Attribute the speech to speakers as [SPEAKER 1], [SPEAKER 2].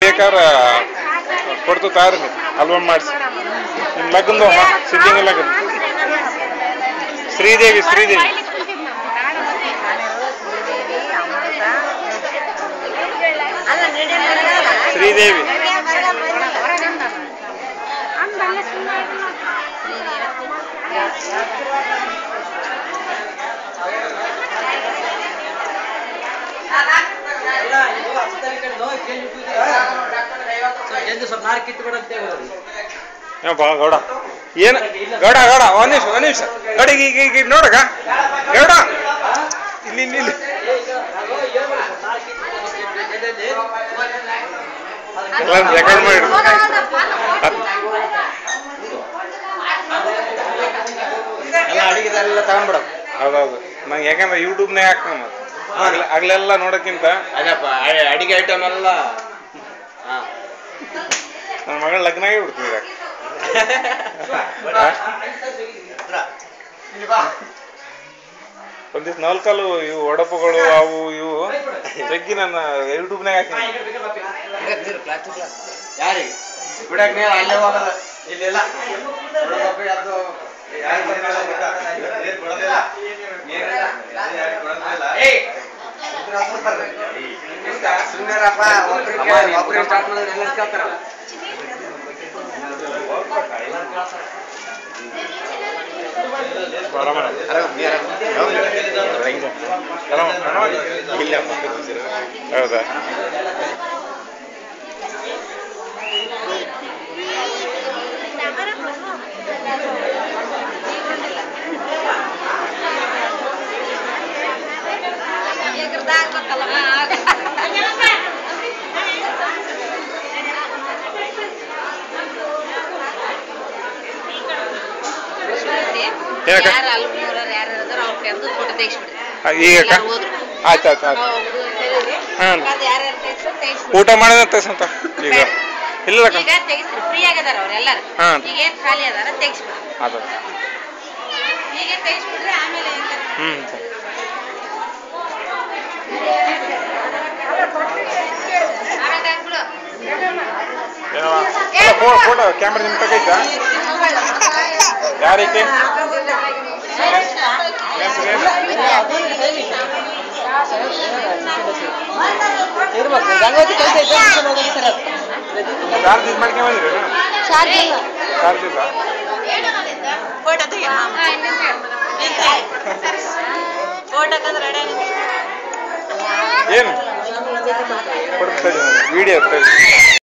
[SPEAKER 1] ಕೇಕಾರ ಕೊಡ್ತು ತಾರಿ ಆಲ್ಬಮ್ ಮಾಡಿಸಿ ನಿಮ್ಮ ಲಗ್ನದ ಸಿದ್ಲಿಂಗ ಲಗ್ನ ಶ್ರೀದೇವಿ ಶ್ರೀದೇವಿ ಶ್ರೀದೇವಿ ಗೌಡ ಏನು ಗೌಡ ಗೌಡ ಒಂದ್ ನಿಮಿಷ ಗೌಡ ಈಗ ನೋಡಗ ಗೌಡ ಇಲ್ಲಿ ಇಲ್ಲಿ ಇಲ್ಲಿ ರೆಕಾರ್ಡ್ ಮಾಡಿ ಎಲ್ಲ ಅಡಿಗೆಲ್ಲ ತಗೊಂಡ್ಬಿಡ ಹೌದೌದು ನಂಗೆ ಯಾಕಂದ್ರೆ ಯೂಟ್ಯೂಬ್ನಾಗ ಹಾಕ್ತಾನ ಮತ್ತೆ ಆಗ್ಲೆಲ್ಲ ನೋಡೋಕ್ಕಿಂತ
[SPEAKER 2] ಅದಪ್ಪ ಅಡಿಗೆ ಐಟಮ್ ಎಲ್ಲ
[SPEAKER 1] ನನ್ನ ಮಗಳ ಲಗ್ನಾಗೆ ಬಿಡ್ತೀನಿ ಒಂದಿಷ್ಟು ನಾಲ್ಕಲ್ಲು ಇವು ಒಡಪಗಳು ಅವು ಇವು ಜಗ್ಗಿ ನನ್ನ ಯೂಟ್ಯೂಬ್ನಾಗ ಹಾಕ್ತೀನಿ
[SPEAKER 2] ಯಾರಿಗೆ ಬಿಡಕ್ ನೀರು ಅಲ್ಲೇ ಹೋಗಲ್ಲ ಇಲ್ಲೆಲ್ಲ ಸುಮ್ಮನೆರಪ್ಪ ಒಬ್ಬರಿಗೆ ಸ್ಟಾರ್ಟ್ ಮಾಡಿದ್ರೆ ಎಲ್ಲ ಕೇಳ್ತಾರಲ್ಲ
[SPEAKER 1] ಹೌದಾ ಈಗ ಆಯ್ತು ಆಯ್ತು ಆಯ್ತು ಹಾಂ ಊಟ ಮಾಡಿದ ತೆಗ್ಸಂತ ಈಗ ಇಲ್ಲ
[SPEAKER 3] ಫ್ರೀ ಆಗಿದಾರ ಅವರೆಲ್ಲರೂ
[SPEAKER 1] ಹಾಂ
[SPEAKER 3] ಈಗ ಏನು ಖಾಲಿ ಅದಾರ ತೆಗಿಸ್ಬಿಡ್ರಿ
[SPEAKER 1] ಅದು
[SPEAKER 3] ಈಗ ತೆಗಿಸ್ಬಿಡ್ರಿ ಆಮೇಲೆ
[SPEAKER 1] ಫೋಟೋ ಕ್ಯಾಮ್ರಾ ನಿಮ್ ತಗೈತಾ ಯಾರಿಗೆ ಚಾರ್ಜ್ ಇದು ಮಾಡ್ಕೊಂಡ್ ಬಂದಿರಿ ಚಾರ್ಜ್ ಇಲ್ಲ ಏನು ಕೊಡ್ತಾ ವಿಡಿಯೋ